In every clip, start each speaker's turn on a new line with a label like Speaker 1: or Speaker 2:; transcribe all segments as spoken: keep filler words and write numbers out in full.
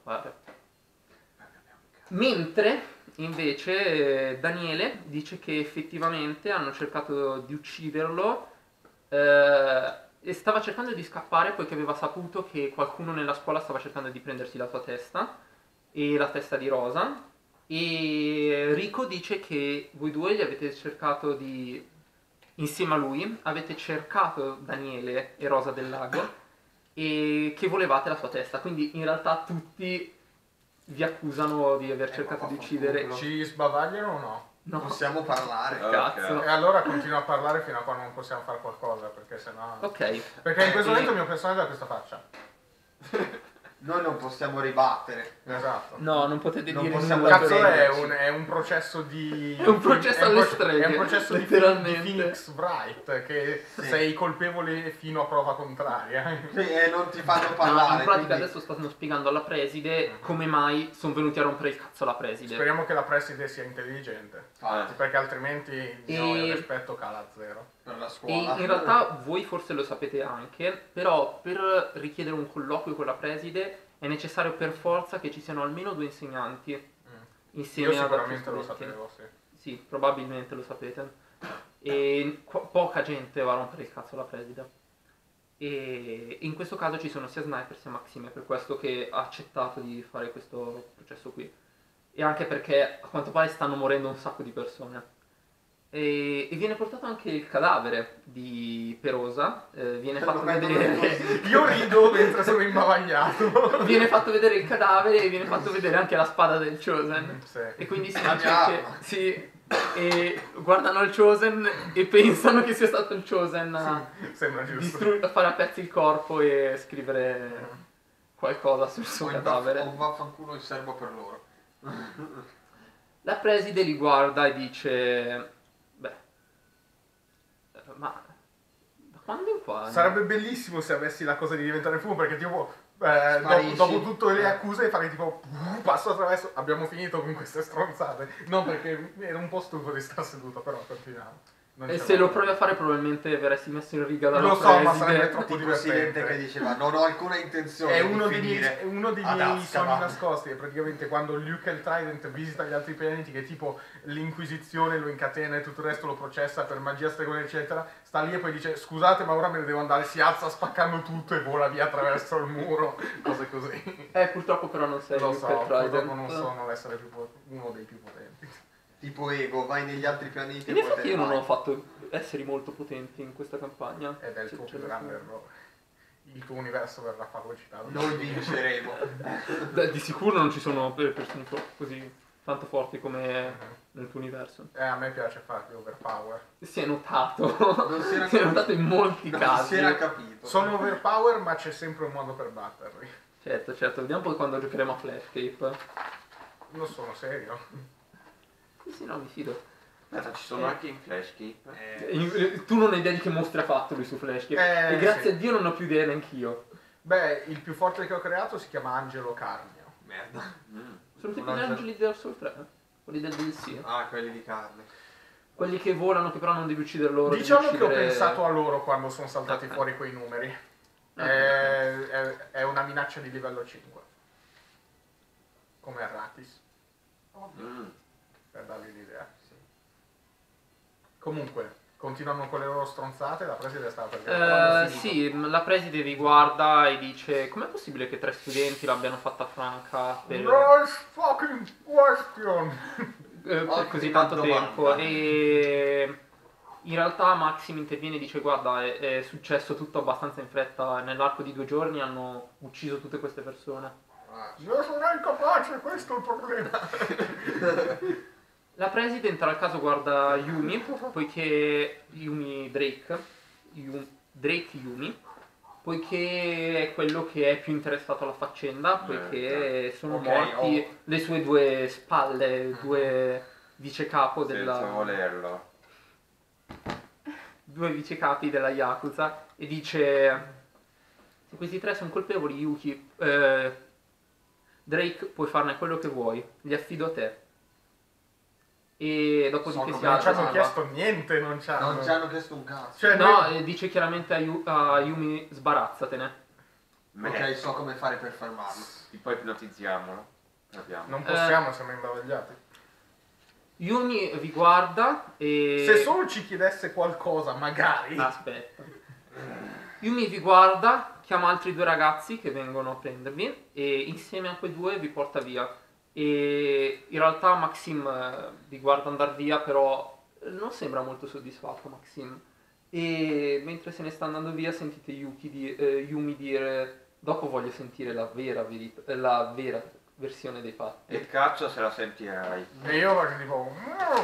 Speaker 1: vabbè. Mentre invece eh, Daniele dice che effettivamente hanno cercato di ucciderlo eh, e stava cercando di scappare poiché aveva saputo che qualcuno nella scuola stava cercando di prendersi la sua testa e la testa di Rosa. E Rico dice che voi due gli avete cercato di, insieme a lui, avete cercato Daniele e Rosa del Lago e che volevate la sua testa. Quindi in realtà tutti vi accusano di aver
Speaker 2: Eh,
Speaker 1: cercato
Speaker 2: ma
Speaker 1: di
Speaker 2: vaffanculo.
Speaker 1: uccidere.
Speaker 3: Ci sbavagliano o no?
Speaker 1: No,
Speaker 2: Possiamo parlare.
Speaker 1: cazzo.
Speaker 3: E allora continua a parlare fino a quando non possiamo fare qualcosa, perché sennò...
Speaker 1: Ok.
Speaker 3: Perché in questo
Speaker 1: E-
Speaker 3: momento il mio personaggio ha questa faccia.
Speaker 2: Noi non possiamo ribattere.
Speaker 3: Esatto.
Speaker 1: No, non potete
Speaker 2: Non
Speaker 1: dire
Speaker 2: possiamo
Speaker 1: nulla.
Speaker 3: Cazzo
Speaker 1: per-
Speaker 3: è un, è un processo di...
Speaker 1: È un processo
Speaker 3: è un
Speaker 1: alle
Speaker 3: proce-
Speaker 1: streghe,
Speaker 3: È un processo di,
Speaker 1: letteralmente.
Speaker 3: di Phoenix Wright, che
Speaker 2: Sì.
Speaker 3: sei colpevole fino a prova contraria.
Speaker 2: Sì, e non ti fanno
Speaker 1: No,
Speaker 2: parlare.
Speaker 1: in pratica
Speaker 2: quindi-
Speaker 1: adesso stanno spiegando alla preside come mai sono venuti a rompere il cazzo alla preside.
Speaker 3: Speriamo che la preside sia intelligente,
Speaker 2: Infatti,
Speaker 3: perché altrimenti di noi
Speaker 1: E-
Speaker 3: il rispetto cala a zero.
Speaker 2: per la
Speaker 1: E
Speaker 2: scuola.
Speaker 1: in realtà voi forse lo sapete anche, però per richiedere un colloquio con la preside è necessario per forza che ci siano almeno due insegnanti
Speaker 3: Mm.
Speaker 1: insieme
Speaker 3: Io
Speaker 1: ad altri
Speaker 3: sicuramente lo
Speaker 1: studenti.
Speaker 3: sapevo, sì.
Speaker 1: Sì, probabilmente lo sapete. E qu- poca gente va a rompere il cazzo alla preside. E in questo caso ci sono sia Sniper sia Maxime, per questo che ha accettato di fare questo processo qui. E anche perché a quanto pare stanno morendo un sacco di persone. E, e viene portato anche il cadavere di Perosa, eh, viene
Speaker 2: Lo
Speaker 1: fatto
Speaker 2: vedono
Speaker 1: vedere...
Speaker 2: così.
Speaker 3: Io rido mentre sono imbavagliato.
Speaker 1: viene fatto vedere il cadavere e viene fatto vedere anche la spada del Chosen.
Speaker 3: Sì.
Speaker 1: E quindi si
Speaker 2: La
Speaker 1: dice
Speaker 2: mia
Speaker 1: che
Speaker 2: arma.
Speaker 1: sì, e guardano il Chosen e pensano che sia stato il Chosen a
Speaker 3: Sembra giusto.
Speaker 1: distruggere, a fare a pezzi il corpo e scrivere qualcosa sul suo
Speaker 2: O in
Speaker 1: cadavere.
Speaker 2: vaff- o vaffanculo il serbo per loro.
Speaker 1: La preside li guarda e dice: beh, ma da quando in qua?
Speaker 3: Sarebbe bellissimo se avessi la cosa di diventare fumo, perché tipo eh, dopo,
Speaker 2: Sparisci.
Speaker 3: dopo tutte le
Speaker 2: Eh.
Speaker 3: accuse fare tipo passo attraverso, abbiamo finito con queste stronzate. No, perché ero un po' stufo di stare seduto, però continuiamo. Non
Speaker 1: E
Speaker 3: ce
Speaker 1: se
Speaker 3: l'ho.
Speaker 1: lo provi a fare probabilmente verresti messo in riga dalla
Speaker 3: Lo so,
Speaker 1: preside.
Speaker 3: ma sarebbe troppo
Speaker 2: Tipo
Speaker 3: divertente.
Speaker 2: Silente che diceva non ho alcuna intenzione
Speaker 3: È uno
Speaker 2: di
Speaker 3: dei miei,
Speaker 2: finire
Speaker 3: è uno dei
Speaker 2: ad
Speaker 3: miei
Speaker 2: Azkaban.
Speaker 3: sogni nascosti, è praticamente quando Luke e il Trident visita gli altri pianeti, che tipo l'Inquisizione lo incatena e tutto il resto lo processa per magia stregone eccetera, sta lì e poi dice scusate ma ora me ne devo andare, si alza spaccando tutto e vola via attraverso il muro, cose così.
Speaker 1: Eh, purtroppo però non sei
Speaker 3: Lo
Speaker 1: Luke
Speaker 3: so,
Speaker 1: e Trident.
Speaker 3: purtroppo non sono l'essere più po- uno dei più potenti.
Speaker 2: Tipo Ego, vai negli altri pianeti
Speaker 1: In
Speaker 2: e poi te
Speaker 1: effetti
Speaker 2: ne
Speaker 1: io non
Speaker 2: vai.
Speaker 1: ho fatto esseri molto potenti in questa campagna.
Speaker 3: Ed è il
Speaker 1: Se
Speaker 3: tuo
Speaker 1: ce
Speaker 3: più
Speaker 1: lo
Speaker 3: grande
Speaker 1: so.
Speaker 3: errore. Il tuo universo verrà fagocitato.
Speaker 2: Noi vinceremo.
Speaker 1: Beh, di sicuro non ci sono per- persone fo- così tanto forti come
Speaker 3: Mhm.
Speaker 1: nel tuo universo.
Speaker 3: Eh, a me piace farti overpower.
Speaker 1: Si è notato.
Speaker 2: Non si era
Speaker 1: si è notato in molti
Speaker 2: Non
Speaker 1: casi.
Speaker 2: si era capito.
Speaker 3: Sono overpower ma c'è sempre un modo per batterli.
Speaker 1: Certo, certo. Vediamo poi quando giocheremo a Flashcape.
Speaker 3: Non sono serio.
Speaker 1: Sì, sì, no, mi fido.
Speaker 4: Aspetta, ci sono
Speaker 1: Eh.
Speaker 4: anche in Flashcape.
Speaker 3: Eh,
Speaker 1: Eh, Tu non hai idea di che mostri ha fatto lui su Flashcape.
Speaker 3: Eh,
Speaker 1: e grazie
Speaker 3: sì.
Speaker 1: a Dio non ho più idea neanch'io.
Speaker 3: Beh, il più forte che ho creato si chiama Angelo Carnio.
Speaker 2: Merda.
Speaker 4: Mm.
Speaker 1: Sono tipo
Speaker 2: Un
Speaker 1: gli
Speaker 2: angelo-
Speaker 1: angeli del Soul tre. Quelli del D L C.
Speaker 2: Ah, quelli di carne.
Speaker 1: Quelli che volano, che però non devi uccidere loro. devi
Speaker 3: Diciamo che ho
Speaker 1: uccidere-
Speaker 3: pensato a loro quando sono saltati
Speaker 1: Ok.
Speaker 3: fuori quei numeri.
Speaker 1: Ok,
Speaker 3: È, è- è una minaccia di livello cinque. Come Arrakis,
Speaker 4: Mm.
Speaker 3: per darvi l'idea. Comunque, continuano con le loro stronzate, la preside stava per dire.
Speaker 1: Eh, sì, la preside vi guarda e dice: com'è possibile che tre studenti l'abbiano fatta franca per,
Speaker 3: Nice fucking question!
Speaker 1: eh, per
Speaker 2: Ottima
Speaker 1: così tanto
Speaker 2: domanda.
Speaker 1: tempo? E in realtà Maxim interviene e dice: guarda, è, è successo tutto abbastanza in fretta, nell'arco di due giorni hanno ucciso tutte queste persone.
Speaker 2: Ah,
Speaker 3: Io sono incapace, questo è il problema.
Speaker 1: La preside in tal caso guarda Yumi, poiché Yumi Drake, Yu- Drake Yumi, poiché è quello che è più interessato alla faccenda, poiché sono
Speaker 3: Ok,
Speaker 1: morti
Speaker 3: oh.
Speaker 1: le sue due spalle, due vicecapo
Speaker 4: Senza
Speaker 1: della,
Speaker 4: volerlo.
Speaker 1: due vicecapi della Yakuza e dice: se questi tre sono colpevoli, Yuki, eh, Drake, puoi farne quello che vuoi, li affido a te. E dopodiché
Speaker 2: Sono
Speaker 1: si
Speaker 2: come
Speaker 3: Non ci
Speaker 1: alza.
Speaker 3: hanno
Speaker 1: e va.
Speaker 3: chiesto niente, non ci hanno...
Speaker 2: non ci hanno chiesto un cazzo.
Speaker 3: Cioè,
Speaker 1: No,
Speaker 3: noi-
Speaker 1: eh, dice chiaramente a, Yu- a Yumi: sbarazzatene.
Speaker 4: Merda.
Speaker 2: Ok, so come fare per fermarlo.
Speaker 4: E poi ipnotizziamolo. Abbiamo.
Speaker 3: Non possiamo, siamo imbavagliati.
Speaker 1: Yumi vi guarda e...
Speaker 3: Se solo ci chiedesse qualcosa, magari.
Speaker 1: Aspetta. Yumi vi guarda, chiama altri due ragazzi che vengono a prendervi e insieme a quei due vi porta via. E in realtà Maxim eh, vi guarda andare via, però non sembra molto soddisfatto Maxim. E mentre se ne sta andando via sentite Yuki di, eh, Yumi dire: dopo voglio sentire la vera, verita- eh, la vera versione dei fatti.
Speaker 4: E cazzo se la sentirai.
Speaker 3: E io faccio tipo...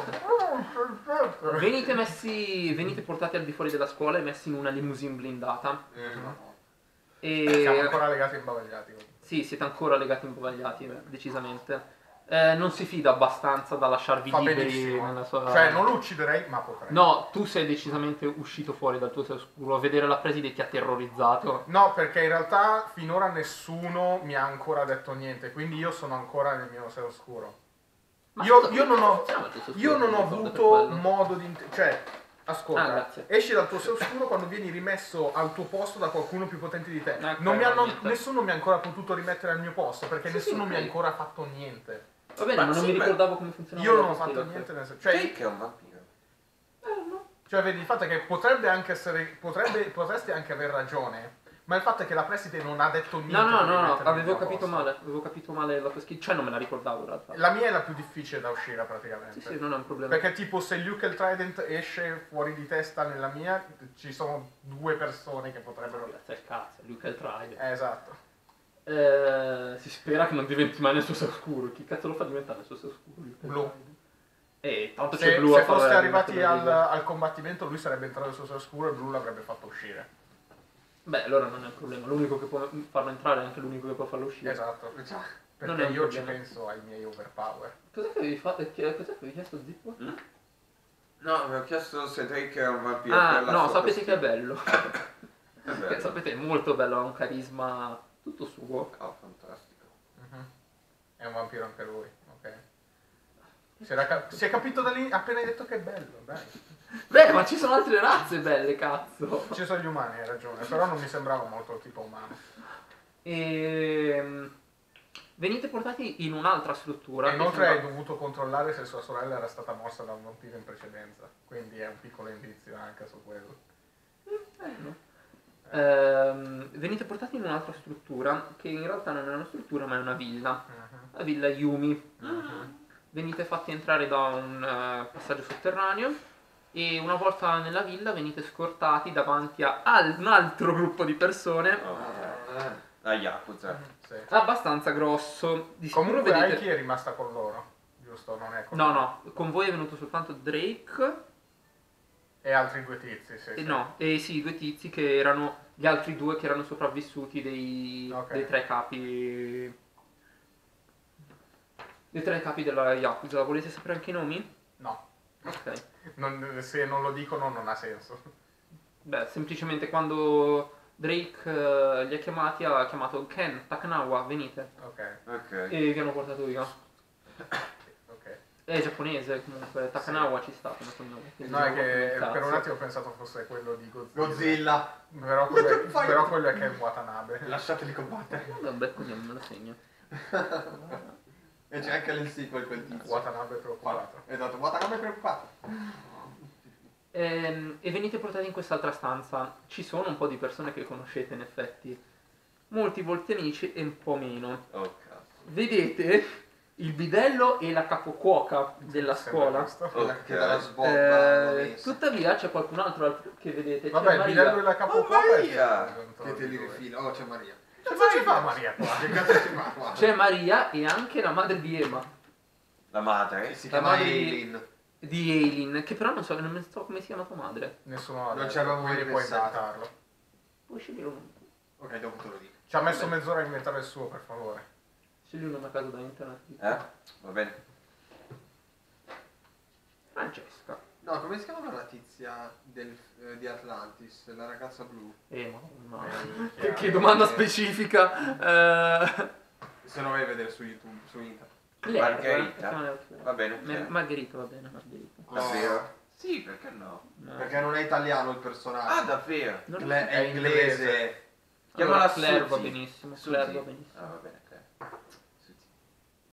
Speaker 1: Venite messi, venite portati al di fuori della scuola e messi in una limousine blindata.
Speaker 2: Eh, no.
Speaker 3: Siamo
Speaker 1: E
Speaker 3: ancora legati e imbavagliati.
Speaker 1: sì, siete ancora legati imbavagliati, decisamente. Eh, non si fida abbastanza da lasciarvi
Speaker 3: Fa
Speaker 1: liberi
Speaker 3: benissimo.
Speaker 1: nella sua...
Speaker 3: Cioè, non lo ucciderei, ma potrei.
Speaker 1: No, tu sei decisamente uscito fuori dal tuo sé oscuro. A vedere la preside ti ha terrorizzato.
Speaker 3: No, perché in realtà finora nessuno mi ha ancora detto niente, quindi io sono ancora nel mio sé oscuro.
Speaker 1: Ma
Speaker 3: Io,
Speaker 1: scusa,
Speaker 3: io non ho,
Speaker 1: funziona il tuo sé
Speaker 3: io
Speaker 1: oscuro,
Speaker 3: non ho
Speaker 1: mi ricordo per
Speaker 3: avuto
Speaker 1: quello.
Speaker 3: modo di... int- Cioè,
Speaker 1: Ah,
Speaker 3: ascolta,
Speaker 1: grazie.
Speaker 3: esci dal tuo sé oscuro quando vieni rimesso al tuo posto da qualcuno più potente di te.
Speaker 1: Ok,
Speaker 3: Non mi hanno-
Speaker 1: niente.
Speaker 3: nessuno mi ha ancora potuto rimettere al mio posto, perché
Speaker 1: Sì,
Speaker 3: nessuno
Speaker 1: sì,
Speaker 3: mi ha
Speaker 1: ok.
Speaker 3: ancora fatto niente.
Speaker 1: Va bene,
Speaker 4: Ma
Speaker 1: ma non
Speaker 4: sì,
Speaker 1: mi
Speaker 4: beh,
Speaker 1: ricordavo come funzionava.
Speaker 3: Io non
Speaker 1: la
Speaker 3: ho fatto
Speaker 1: scheda,
Speaker 3: niente,
Speaker 1: ok.
Speaker 3: nel senso... Cioè,
Speaker 4: Jake è un vampiro.
Speaker 1: Eh, no.
Speaker 3: Cioè, vedi, il fatto è che potrebbe anche essere... Potrebbe, potresti anche aver ragione, ma il fatto è che la preside non ha detto niente.
Speaker 1: No, no,
Speaker 3: per
Speaker 1: no, no,
Speaker 3: rimettermi al
Speaker 1: avevo
Speaker 3: mio
Speaker 1: capito
Speaker 3: posto.
Speaker 1: male, avevo capito male la tua scheda, cioè non me la ricordavo in realtà.
Speaker 3: La mia è la più difficile da uscire praticamente.
Speaker 1: Sì, sì, non è un problema.
Speaker 3: Perché tipo se Luke il Trident esce fuori di testa nella mia, ci sono due persone che potrebbero...
Speaker 1: Grazie al cazzo, Luke è il Trident.
Speaker 3: Eh, esatto.
Speaker 1: Eh, si spera che non diventi mai nel suo sé oscuro. Chi cazzo lo fa diventare nel suo sé oscuro? Luke è il
Speaker 3: Blu.
Speaker 1: Trident. Eh, tanto c'è
Speaker 3: Se,
Speaker 1: Blu
Speaker 3: se
Speaker 1: a fare
Speaker 3: foste
Speaker 1: la-
Speaker 3: arrivati
Speaker 1: la-
Speaker 3: al, al combattimento lui sarebbe entrato nel suo oscuro e Blue l'avrebbe fatto uscire.
Speaker 1: Beh, allora non è un problema. L'unico che può farlo entrare è anche l'unico che può farlo uscire.
Speaker 3: Esatto.
Speaker 1: Non
Speaker 3: Perché
Speaker 1: è un
Speaker 3: io ci
Speaker 1: problema.
Speaker 3: penso ai miei overpower.
Speaker 1: Cos'è che avevi fatto? Cos'è che avevi chiesto, Zippo?
Speaker 4: Mm? No, avevo chiesto se Drake era un vampiro.
Speaker 1: Ah,
Speaker 4: per la
Speaker 1: no,
Speaker 4: sua
Speaker 1: sapete che è
Speaker 4: costume.
Speaker 1: bello.
Speaker 4: È
Speaker 1: Che
Speaker 4: bello.
Speaker 1: sapete, è molto bello, ha un carisma tutto suo.
Speaker 4: Oh, fantastico.
Speaker 3: Mhm. È un vampiro anche lui, ok. Si, era cap- si è capito da lì appena hai detto che è bello, dai.
Speaker 1: Beh, ma ci sono altre razze belle, cazzo.
Speaker 3: Ci sono gli umani, hai ragione, però non mi sembrava molto tipo umano.
Speaker 1: E... venite portati in un'altra struttura.
Speaker 3: E
Speaker 1: che
Speaker 3: inoltre hai
Speaker 1: sembra-
Speaker 3: dovuto controllare se sua sorella era stata morsa da un vampiro in precedenza, quindi è un piccolo indizio anche su quello.
Speaker 1: Bello. Ehm, venite portati in un'altra struttura, che in realtà non è una struttura ma è una villa.
Speaker 3: Mhm.
Speaker 1: La villa Yumi.
Speaker 3: Mhm.
Speaker 1: Venite fatti entrare da un eh, passaggio sotterraneo e una volta nella villa venite scortati davanti a al- un altro gruppo di persone
Speaker 4: Oh. La Yakuza.
Speaker 3: Sì.
Speaker 1: abbastanza grosso. Di sicuro
Speaker 3: Comunque
Speaker 1: vedete...
Speaker 3: Aiki è rimasta con loro, giusto? Non è con
Speaker 1: No, no, con voi è venuto soltanto Drake
Speaker 3: E altri due tizi, sì.
Speaker 1: e
Speaker 3: sì.
Speaker 1: no, e sì, due tizi che erano gli altri due che erano sopravvissuti dei,
Speaker 3: Ok.
Speaker 1: dei tre capi dei tre capi della Yakuza. Volete sapere anche i nomi?
Speaker 3: No.
Speaker 1: Ok.
Speaker 3: Non- se non lo dicono non ha senso.
Speaker 1: Beh, semplicemente quando Drake eh, li ha chiamati ha chiamato Ken, Takanawa, venite.
Speaker 3: Ok,
Speaker 4: Ok.
Speaker 1: E vi hanno portato via.
Speaker 3: ok.
Speaker 1: È giapponese comunque, Takanawa ci sta come cognome. quindi
Speaker 3: No, è
Speaker 1: non ho
Speaker 3: che
Speaker 1: cazzo.
Speaker 3: per un attimo ho pensato fosse quello di Godzilla.
Speaker 2: Godzilla.
Speaker 3: Però quello è,
Speaker 2: Fai-
Speaker 3: però quello è che è Watanabe.
Speaker 2: Lasciateli combattere.
Speaker 1: Vabbè, cognome me lo segno.
Speaker 2: E c'è anche nel sequel quel tizio.
Speaker 3: Watanabe è preoccupato.
Speaker 2: Esatto, Watanabe è preoccupato.
Speaker 1: Ehm, e venite portati in quest'altra stanza. Ci sono un po' di persone che conoscete in effetti. Molti volti amici e un po' meno.
Speaker 4: Oh cazzo.
Speaker 1: Vedete il bidello e la capocuoca della
Speaker 3: Sembra
Speaker 1: scuola.
Speaker 3: questo.
Speaker 2: Quella
Speaker 4: Ok.
Speaker 2: che dalla sbobba
Speaker 1: Eh, tuttavia c'è qualcun altro al- che vedete. C'è
Speaker 3: Vabbè, il
Speaker 1: Maria.
Speaker 3: bidello e la
Speaker 4: Oh,
Speaker 3: capocuoca
Speaker 4: Maria!
Speaker 2: che te li rifila. Oh, c'è Maria.
Speaker 3: Che cosa ci fa Maria qua? Che cazzo ci fa qua?
Speaker 1: C'è Maria e anche la madre di Ema,
Speaker 4: La madre?
Speaker 2: E si
Speaker 1: La
Speaker 2: chiama
Speaker 1: madre di-
Speaker 2: Eileen.
Speaker 1: di Eileen, che però non so, non so come si chiama tua madre.
Speaker 3: Nessuno ha
Speaker 2: Non
Speaker 3: detto,
Speaker 2: ci avevo
Speaker 3: quindi
Speaker 2: mai
Speaker 3: puoi
Speaker 2: pensato.
Speaker 3: inventarlo.
Speaker 1: Puoi scegliere un
Speaker 2: Ok, dopo te lo dico.
Speaker 3: Ci ha messo mezz'ora a inventare il suo, per favore.
Speaker 1: scegli uno a caso da internet.
Speaker 4: Eh? Va bene.
Speaker 1: Francesca.
Speaker 2: No, come si chiama la tizia del, eh, di Atlantis? La ragazza blu.
Speaker 1: Eh, ma no.
Speaker 3: Eh,
Speaker 1: Che, che
Speaker 3: chiaro.
Speaker 1: domanda specifica. Eh,
Speaker 2: Se no vai a vedere su YouTube, su internet.
Speaker 1: Claire,
Speaker 4: Margherita.
Speaker 1: chiamala Claire.
Speaker 4: Va bene,
Speaker 1: Mer-
Speaker 4: ok.
Speaker 1: Margherita, va bene, Margherita.
Speaker 4: Davvero? Sì, perché no?
Speaker 1: No.
Speaker 2: Perché non è italiano il
Speaker 4: Ah,
Speaker 2: personaggio.
Speaker 4: davvero?
Speaker 1: Non lo
Speaker 2: Cle-
Speaker 1: so.
Speaker 2: è inglese.
Speaker 4: Chiamala
Speaker 1: Allora, Claire va
Speaker 4: Suzy.
Speaker 1: benissimo,
Speaker 4: Suzy.
Speaker 1: Claire va benissimo.
Speaker 4: Ah, va bene.